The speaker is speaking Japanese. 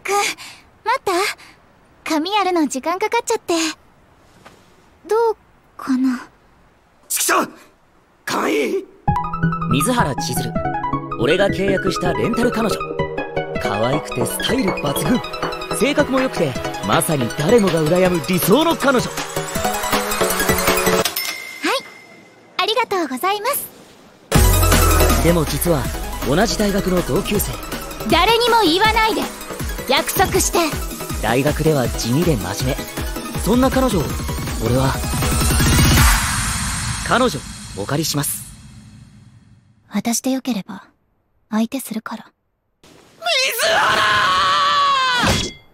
くん、待った？髪やるの時間かかっちゃって。どうかな？ ちくしょう！かわいい！ 水原千鶴、俺が契約したレンタル彼女。可愛くてスタイル抜群、性格も良くてまさに誰もが羨む理想の彼女。はい、 ありがとうございます。 でも実は同じ大学の同級生。 誰にも言わないで、約束して。 大学では地味で真面目、そんな彼女を俺は彼女お借りします。 私でよければ相手するから。 水原！